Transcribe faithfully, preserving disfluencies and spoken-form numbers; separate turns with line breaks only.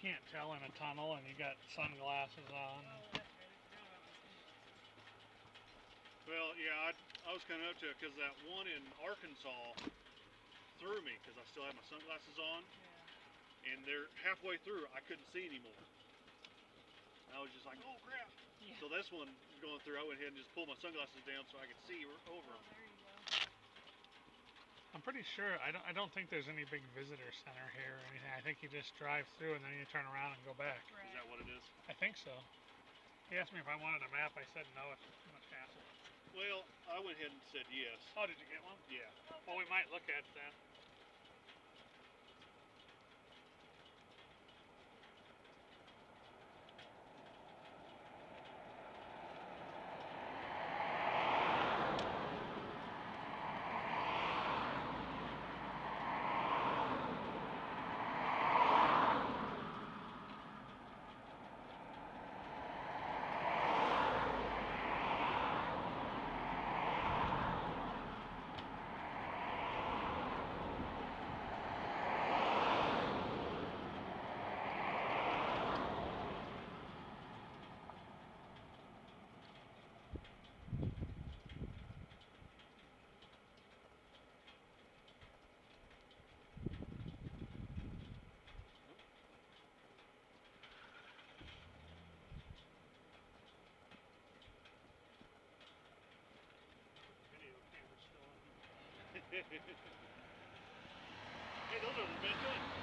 can't tell in a tunnel and you got sunglasses on.
Well, yeah, I, I was coming up to it because that one in Arkansas threw me because I still had my sunglasses on.
Yeah.
And they're halfway through, I couldn't see anymore. I was just like, oh crap.
Yeah.
So this one was going through, I went ahead and just pulled my sunglasses down so I could see over
Oh,
them.
there you go.
I'm pretty sure, I don't, I don't think there's any big visitor center here or anything. I think you just drive through and then you turn around and go back.
Right.
Is that what it is?
I think so. He asked me if I wanted a map. I said no, it's too much hassle.
Well, I went ahead and said yes.
Oh, did you get one?
Yeah.
Well, we might look at it then. Video camera's still on.
Hey, those are the best ones.